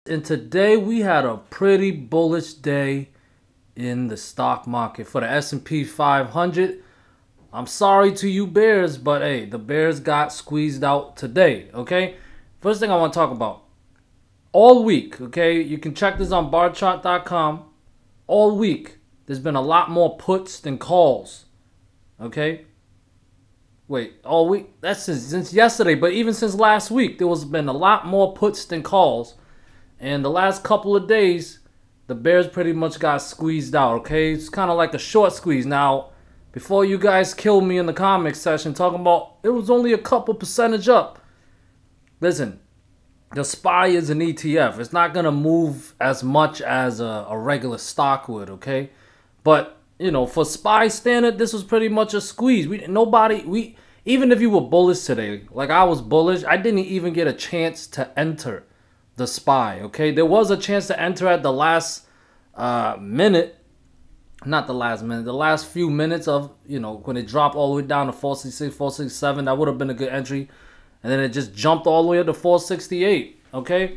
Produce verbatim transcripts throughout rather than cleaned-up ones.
and today we had a pretty bullish day in the stock market for the S and P five hundred. I'm sorry to you bears, but hey, the bears got squeezed out today, okay? First thing I want to talk about, all week, okay? You can check this on bar chart dot com. All week, there's been a lot more puts than calls, okay? Wait, all week? That's since, since yesterday, but even since last week, there was been a lot more puts than calls. And the last couple of days, the bears pretty much got squeezed out, okay? It's kind of like a short squeeze. Now, before you guys kill me in the comments section talking about it was only a couple percentage up. Listen, the S P Y is an E T F. It's not going to move as much as a, a regular stock would, okay? But, you know, for S P Y standard, this was pretty much a squeeze. We nobody, we even if you were bullish today, like I was bullish, I didn't even get a chance to enter the S P Y, okay? There was a chance to enter at the last uh, minute. Not the last minute, the last few minutes of, you know, when it dropped all the way down to four sixty-six, four sixty-seven, that would have been a good entry. And then it just jumped all the way up to four sixty-eight, okay?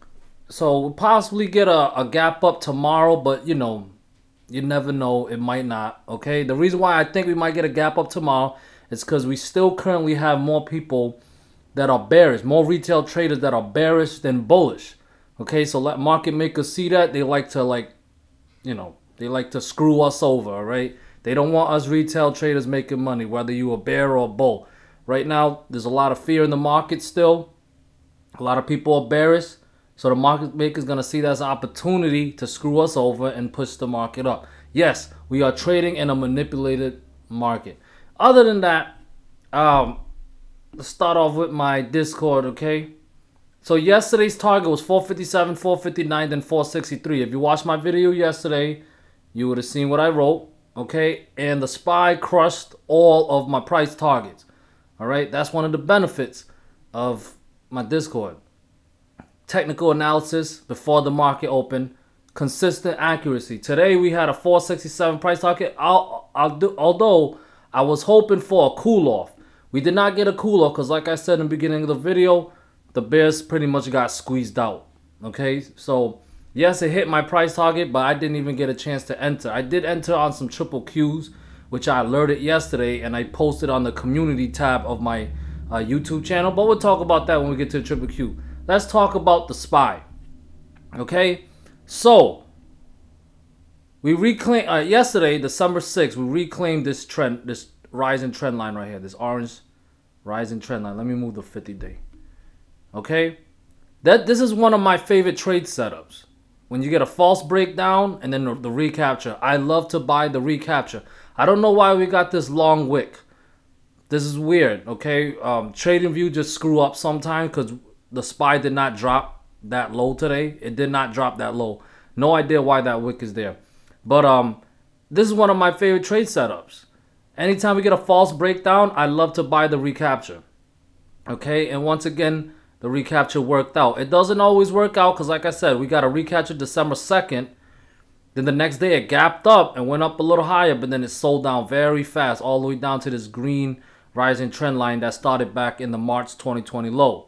So we'll possibly get a, a gap up tomorrow, but, you know, you never know. It might not, okay? The reason why I think we might get a gap up tomorrow is because we still currently have more people that are bearish, more retail traders that are bearish than bullish, okay? So let market makers see that. They like to, like, you know, they like to screw us over, right? They don't want us retail traders making money, whether you a bear or a bull. Right now, there's a lot of fear in the market still. A lot of people are bearish. So the market maker is going to see that as an opportunity to screw us over and push the market up. Yes, we are trading in a manipulated market. Other than that, um, let's start off with my Discord, okay? So yesterday's target was four fifty-seven, four fifty-nine, then four sixty-three. If you watched my video yesterday, you would have seen what I wrote, okay? And the S P Y crushed all of my price targets, all right? That's one of the benefits of my Discord. Technical analysis before the market opened, consistent accuracy. Today we had a four sixty-seven price target. I'll, I'll do, although I was hoping for a cool off. We did not get a cool off because, like I said in the beginning of the video, the bears pretty much got squeezed out, okay? So yes, it hit my price target, but I didn't even get a chance to enter. I did enter on some triple Qs, which I alerted yesterday, and I posted on the community tab of my uh, YouTube channel. But we'll talk about that when we get to the triple Q. Let's talk about the S P Y. Okay, so we reclaimed uh, yesterday, December sixth. We reclaimed this trend, this rising trend line right here, this orange rising trend line. Let me move the fifty day. Okay, that this is one of my favorite trade setups. When you get a false breakdown and then the, the recapture, I love to buy the recapture. I don't know why we got this long wick. This is weird. Okay, um, TradingView just screw up sometimes because the S P Y did not drop that low today. It did not drop that low. No idea why that wick is there. But um, this is one of my favorite trade setups. Anytime we get a false breakdown, I love to buy the recapture. Okay, and once again, the recapture worked out. It doesn't always work out because, like I said, we got a recapture December second. Then the next day it gapped up and went up a little higher, but then it sold down very fast all the way down to this green rising trend line that started back in the March twenty twenty low.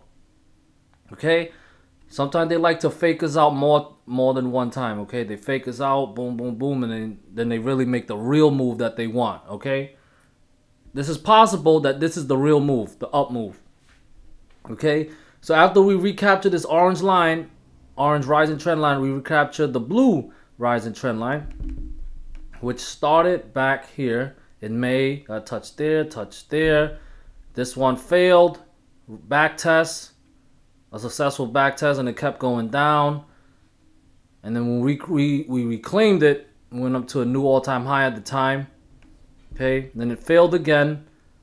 Okay, sometimes they like to fake us out more more than one time. Okay, they fake us out, boom, boom, boom, and then, then they really make the real move that they want. Okay, this is possible that this is the real move, the up move. Okay, so after we recapture this orange line, orange rising trend line, we recaptured the blue rising trend line, which started back here in May. Got touched there, touched there. This one failed, back test. A successful back test, and it kept going down. And then when we, we, we reclaimed it, we went up to a new all-time high at the time. Okay, then it failed again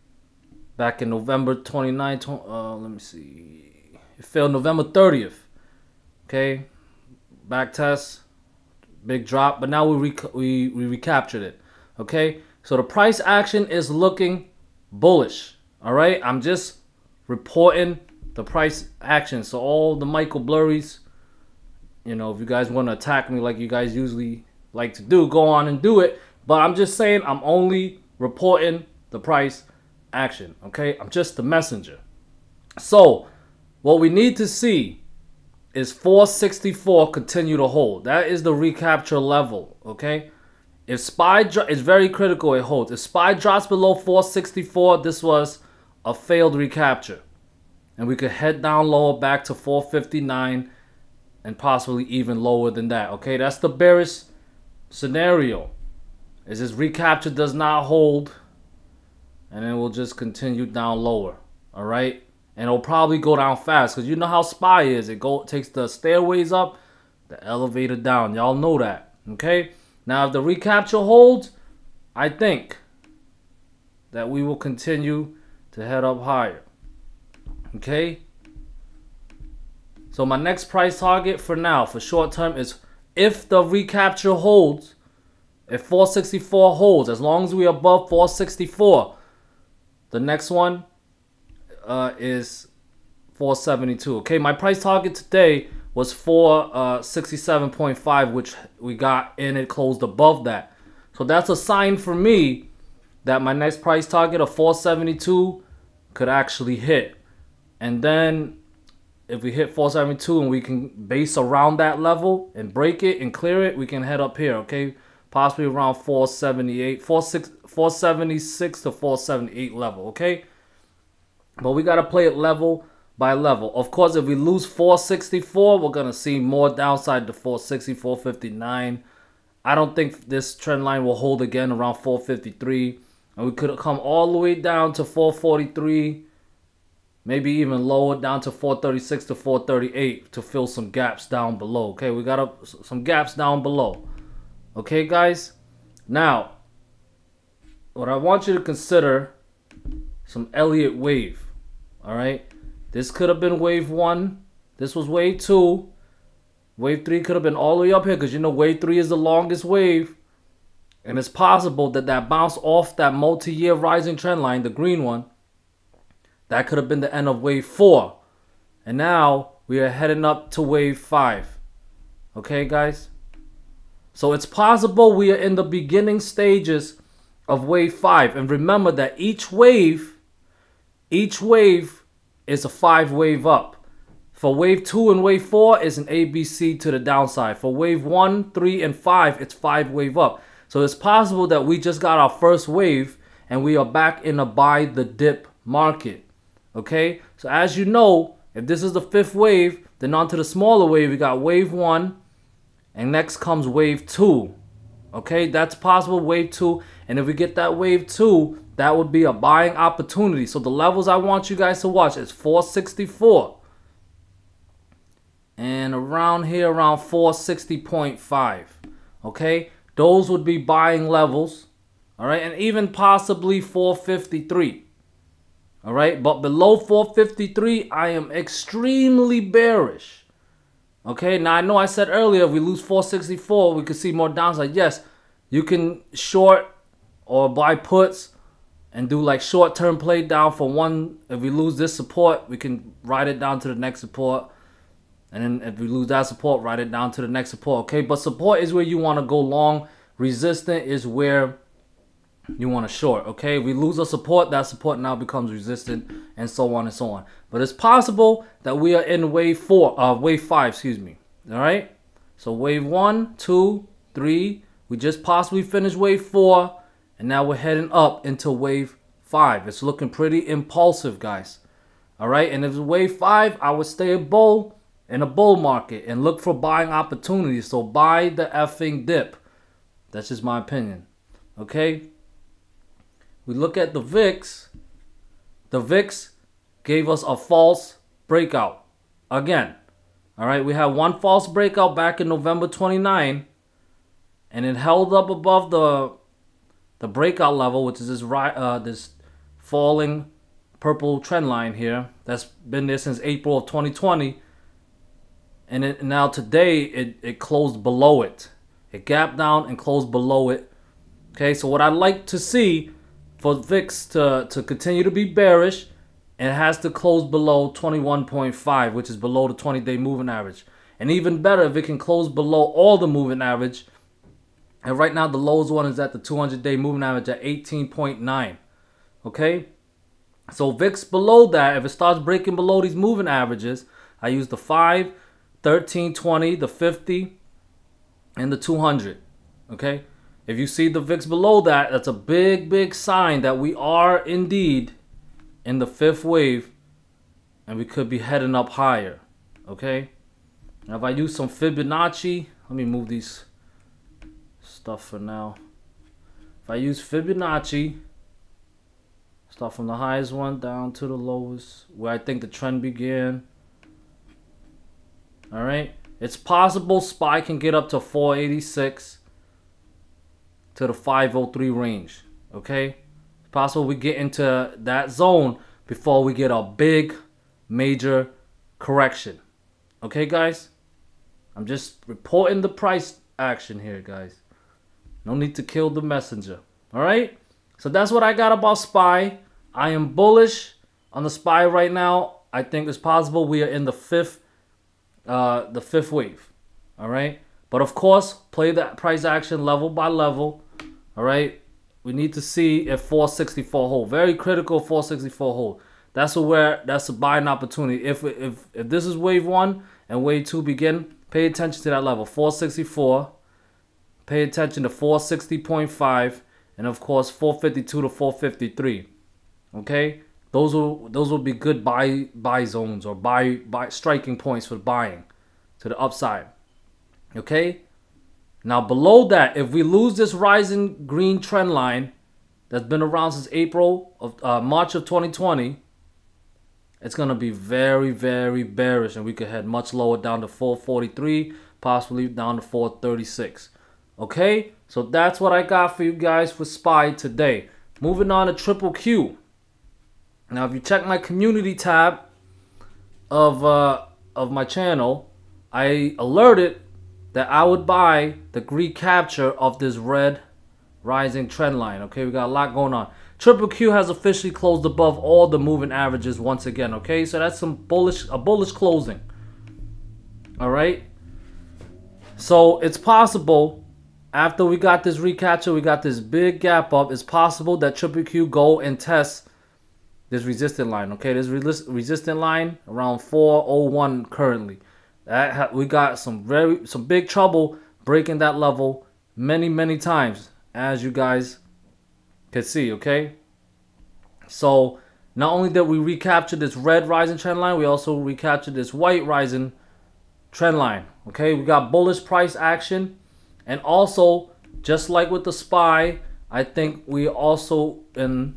back in November twenty-ninth. Uh, let me see. It failed November thirtieth. Okay, back test, big drop, but now we, rec we, we recaptured it. Okay, so the price action is looking bullish. All right, I'm just reporting the price action. So all the Michael Blurries, you know, if you guys want to attack me like you guys usually like to do, go on and do it. But I'm just saying, I'm only reporting the price action, okay? I'm just the messenger. So what we need to see is four sixty-four continue to hold. That is the recapture level, okay? If SPY, it's very critical it holds. If SPY drops below four sixty-four, this was a failed recapture. And we could head down lower back to four fifty-nine and possibly even lower than that, okay? That's the bearish scenario. Is this recapture does not hold, and then we'll just continue down lower, all right? And it'll probably go down fast because you know how SPY is. It go takes the stairways up, the elevator down. Y'all know that, okay? Now, if the recapture holds, I think that we will continue to head up higher, okay? So my next price target for now, for short term, is if the recapture holds, if four sixty-four holds, as long as we're above four sixty-four, the next one uh, is four seventy-two. Okay, my price target today was four sixty-seven point five, which we got, and it closed above that. So that's a sign for me that my next price target of four seventy-two could actually hit. And then if we hit four seventy-two and we can base around that level and break it and clear it, we can head up here, okay? Possibly around four seventy-eight, four seventy-six to four seventy-eight level, okay? But we got to play it level by level. Of course, if we lose four sixty-four, we're going to see more downside to four sixty, four fifty-nine. I don't think this trend line will hold again around four fifty-three. And we could come all the way down to four forty-three, maybe even lower down to four thirty-six to four thirty-eight to fill some gaps down below. Okay, we got a, some gaps down below. Okay, guys? Now, what I want you to consider, some Elliott wave. All right? This could have been wave one. This was wave two. Wave three could have been all the way up here because, you know, wave three is the longest wave. And it's possible that that bounce off that multi-year rising trend line, the green one, that could have been the end of wave four. And now we are heading up to wave five. Okay, guys? So it's possible we are in the beginning stages of wave five. And remember that each wave, each wave is a five wave up. For wave two and wave four is an A B C to the downside. For wave one, three, and five, it's five wave up. So it's possible that we just got our first wave and we are back in a buy the dip market. Okay, so as you know, if this is the fifth wave, then on to the smaller wave, we got wave one, and next comes wave two. Okay, that's possible, wave two. And if we get that wave two, that would be a buying opportunity. So the levels I want you guys to watch is four sixty-four. And around here, around four sixty point five. Okay, those would be buying levels. All right, and even possibly four fifty-three. All right, but below four fifty-three, I am extremely bearish. Okay, now I know I said earlier if we lose four sixty-four, we could see more downside. Yes, you can short or buy puts and do like short-term play down for one. If we lose this support, we can ride it down to the next support. And then if we lose that support, ride it down to the next support. Okay, but support is where you want to go long. Resistant is where you want to short. Okay, if we lose a support, that support now becomes resistant, and so on and so on. But it's possible that we are in wave four, uh, wave five, excuse me. All right, so wave one, two, three. We just possibly finished wave four, and now we're heading up into wave five. It's looking pretty impulsive, guys. All right, and if it's wave five, I would stay a bull in a bull market and look for buying opportunities. So buy the effing dip. That's just my opinion. Okay. We look at the V I X. The V I X gave us a false breakout again. All right, we had one false breakout back in November twenty-ninth, and it held up above the the breakout level, which is this uh, this falling purple trend line here that's been there since April of twenty twenty. And it, now today it, it closed below it. It gapped down and closed below it. Okay, so what I'd like to see for V I X to, to continue to be bearish, it has to close below twenty-one point five, which is below the twenty-day moving average. And even better if it can close below all the moving average. And right now the lowest one is at the two hundred day moving average at eighteen point nine. Okay? So V I X below that, if it starts breaking below these moving averages, I use the five thirteen twenty, the fifty, and the two hundred. Okay? If you see the V I X below that, that's a big, big sign that we are indeed in the fifth wave and we could be heading up higher. Okay? Now if I use some Fibonacci, let me move these stuff for now. If I use Fibonacci, start from the highest one down to the lowest, where I think the trend began. Alright? It's possible S P Y can get up to four eighty-six to the five oh three range. Okay? It's possible we get into that zone before we get a big, major correction. Okay, guys? I'm just reporting the price action here, guys. No need to kill the messenger. Alright? So that's what I got about S P Y. I am bullish on the S P Y right now. I think it's possible we are in the fifth uh, the fifth wave. Alright? But of course, play that price action level by level. Alright? We need to see if four sixty-four hold. Very critical four sixty-four hold. That's a where that's a buying opportunity. If if if this is wave one and wave two begin, pay attention to that level. four sixty-four. Pay attention to four sixty point five, and of course four fifty-two to four fifty-three. Okay, those will those will be good buy buy zones or buy buy striking points for buying to the upside. Okay, now below that, if we lose this rising green trend line that's been around since April of uh, March of twenty twenty, it's gonna be very very bearish, and we could head much lower down to four forty-three, possibly down to four thirty-six. Okay, so that's what I got for you guys for S P Y today. Moving on to Triple Q. Now, if you check my community tab of uh, of my channel, I alerted that I would buy the recapture of this red rising trend line. Okay, we got a lot going on. Triple Q has officially closed above all the moving averages once again. Okay, so that's some bullish a bullish closing. All right, so it's possible. After we got this recapture, we got this big gap up. It's possible that Triple Q go and test this resistant line. Okay, this res resistant line around four oh one currently. That we got some very some big trouble breaking that level many many times, as you guys can see. Okay, so not only did we recapture this red rising trend line, we also recaptured this white rising trend line. Okay, we got bullish price action. And also, just like with the S P Y, I think we also in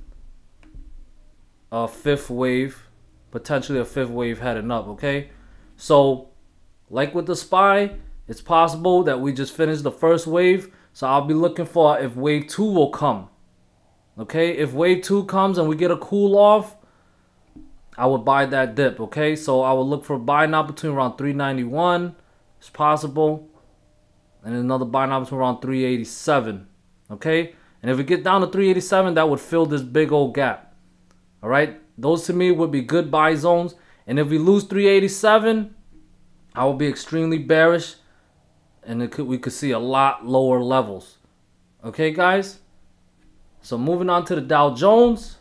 a fifth wave, potentially a fifth wave heading up, okay? So, like with the S P Y, it's possible that we just finished the first wave. So I'll be looking for if wave two will come. Okay, if wave two comes and we get a cool off, I would buy that dip, okay? So I will look for a buying opportunity around three ninety-one. It's possible. And another buying opportunity around three eighty-seven. Okay? And if we get down to three eighty-seven, that would fill this big old gap. Alright? Those to me would be good buy zones. And if we lose three eighty-seven, I will be extremely bearish. And it could, we could see a lot lower levels. Okay, guys? So moving on to the Dow Jones.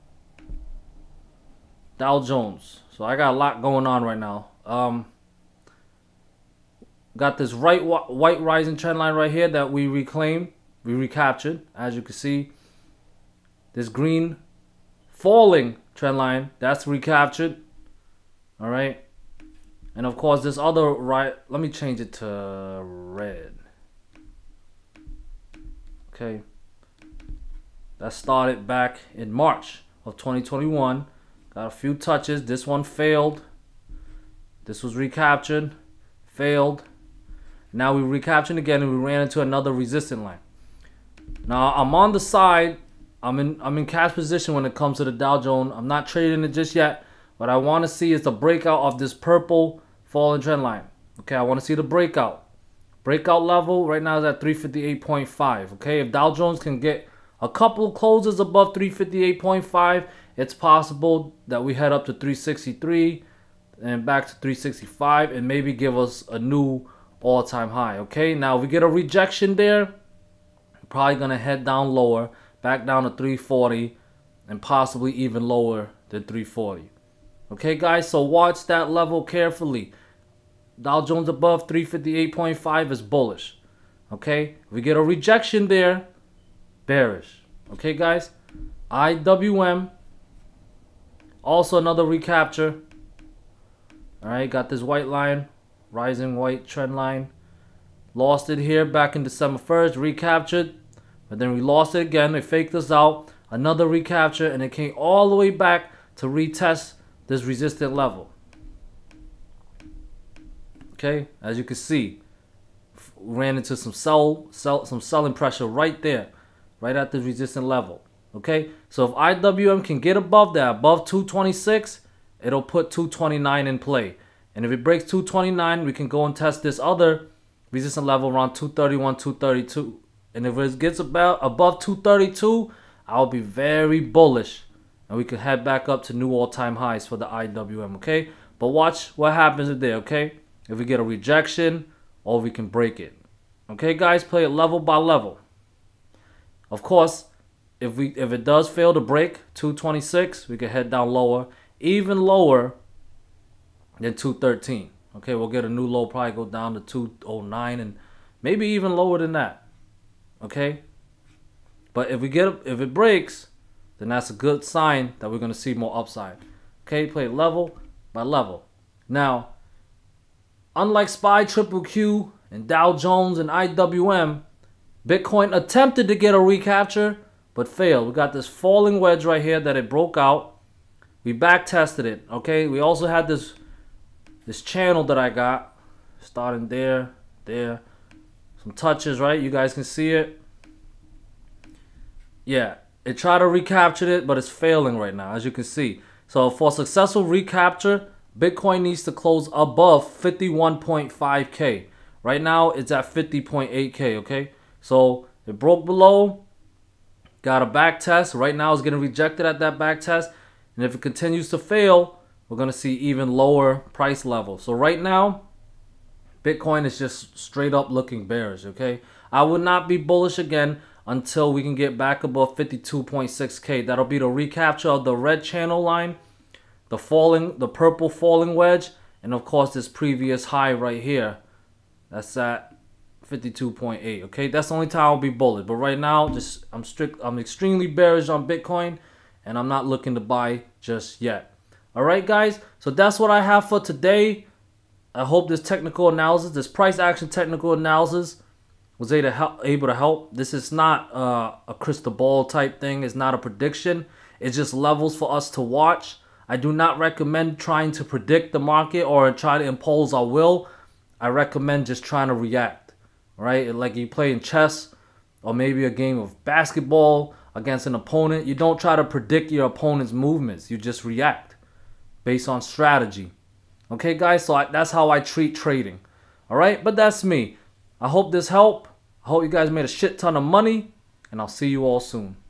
Dow Jones. So I got a lot going on right now. Um... Got this right white rising trend line right here that we reclaimed, we recaptured. As you can see, this green falling trend line, that's recaptured. All right, and of course this other right. Let me change it to red. Okay, that started back in March of twenty twenty-one. Got a few touches. This one failed. This was recaptured, failed. Now we recaptured again and we ran into another resistance line. Now I'm on the side. I'm in I'm in cash position when it comes to the Dow Jones. I'm not trading it just yet. What I want to see is the breakout of this purple falling trend line. Okay, I want to see the breakout. Breakout level right now is at three fifty-eight point five. Okay, if Dow Jones can get a couple of closes above three fifty-eight point five, it's possible that we head up to three sixty-three and back to three sixty-five and maybe give us a new all-time high. Okay, now if we get a rejection there, we're probably gonna head down lower, back down to three forty and possibly even lower than three forty. Okay, guys, so watch that level carefully. Dow Jones above three fifty-eight point five is bullish. Okay, if we get a rejection there, bearish. Okay, guys, I W M, also another recapture. All right, got this white line, rising white trend line. Lost it here back in December first, recaptured, but then we lost it again. It faked us out, another recapture, and it came all the way back to retest this resistant level. Okay, as you can see, ran into some sell, sell, some selling pressure right there, right at the resistant level. Okay, so if I W M can get above that, above two twenty-six, it'll put two twenty-nine in play. And if it breaks two twenty-nine, we can go and test this other resistant level around two thirty-one, two thirty-two. And if it gets about above two thirty-two, I'll be very bullish, and we can head back up to new all-time highs for the I W M. Okay, but watch what happens today. Okay, if we get a rejection or we can break it. Okay, guys, play it level by level. Of course, if we if it does fail to break two twenty-six, we can head down lower, even lower than two thirteen. Okay, we'll get a new low, probably go down to two oh nine, and maybe even lower than that. Okay, but if we get if it breaks, then that's a good sign that we're going to see more upside. Okay, play it level by level. Now, unlike S P Y, Q Q Q, and Dow Jones and I W M, Bitcoin attempted to get a recapture but failed. We got this falling wedge right here that it broke out. We back tested it. Okay, we also had this this channel that I got starting there, there, some touches, right? You guys can see it. Yeah, it tried to recapture it, but it's failing right now, as you can see. So for successful recapture, Bitcoin needs to close above fifty-one point five K. Right now, it's at fifty point eight K, okay? So it broke below, got a back test. Right now, it's getting rejected at that back test. And if it continues to fail, we're going to see even lower price levels. So right now, Bitcoin is just straight up looking bearish, okay? I would not be bullish again until we can get back above fifty-two point six K. That'll be the recapture of the red channel line, the falling, the purple falling wedge, and of course this previous high right here. That's at fifty-two point eight. Okay, that's the only time I'll be bullish. But right now, just I'm strict. I'm extremely bearish on Bitcoin, and I'm not looking to buy just yet. All right, guys. So that's what I have for today. I hope this technical analysis, this price action technical analysis, was able to help. Able to help. This is not uh, a crystal ball type thing. It's not a prediction. It's just levels for us to watch. I do not recommend trying to predict the market or try to impose our will. I recommend just trying to react. Right? Like you play in chess or maybe a game of basketball against an opponent. You don't try to predict your opponent's movements. You just react based on strategy. Okay, guys? So I, that's how I treat trading. All right? But that's me. I hope this helped. I hope you guys made a shit ton of money, and I'll see you all soon.